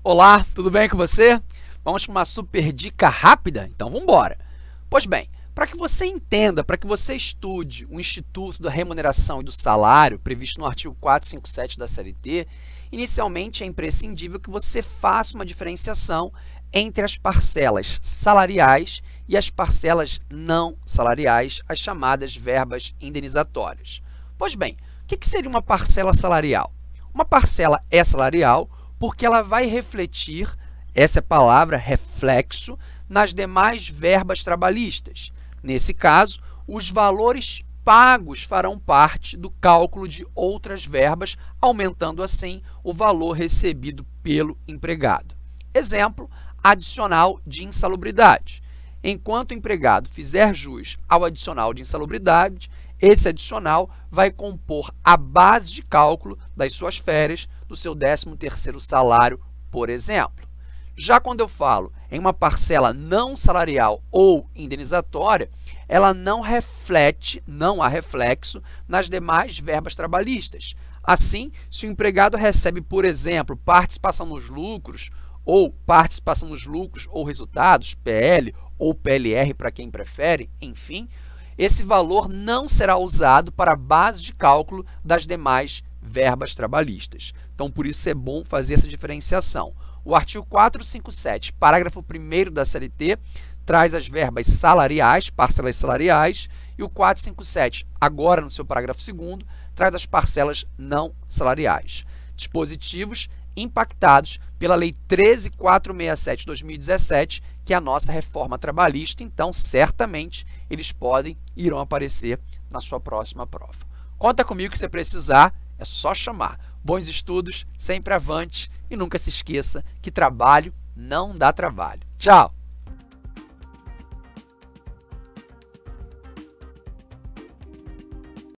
Olá, tudo bem com você? Vamos para uma super dica rápida? Então vamos embora. Pois bem, para que você entenda, para que você estude o Instituto da Remuneração e do Salário, previsto no artigo 457 da CLT, inicialmente é imprescindível que você faça uma diferenciação entre as parcelas salariais e as parcelas não salariais, as chamadas verbas indenizatórias. Pois bem, o que seria uma parcela salarial? Uma parcela é salarial porque ela vai refletir, essa é a palavra, reflexo, nas demais verbas trabalhistas. Nesse caso, os valores pagos farão parte do cálculo de outras verbas, aumentando assim o valor recebido pelo empregado. Exemplo, adicional de insalubridade. Enquanto o empregado fizer jus ao adicional de insalubridade, esse adicional vai compor a base de cálculo das suas férias, do seu 13º salário, por exemplo. Já quando eu falo em uma parcela não salarial ou indenizatória, ela não reflete, não há reflexo nas demais verbas trabalhistas. Assim, se o empregado recebe, por exemplo, participação nos lucros ou resultados, PL ou PLR para quem prefere, enfim, esse valor não será usado para a base de cálculo das demais verbas trabalhistas. Então, por isso é bom fazer essa diferenciação. O artigo 457, parágrafo 1º da CLT, traz as verbas salariais, parcelas salariais, e o 457, agora no seu parágrafo 2º, traz as parcelas não salariais. Dispositivos impactados pela Lei 13.467 de 2017, que é a nossa reforma trabalhista, então certamente eles irão aparecer na sua próxima prova. Conta comigo que você precisar, é só chamar. Bons estudos, sempre avante e nunca se esqueça que trabalho não dá trabalho. Tchau!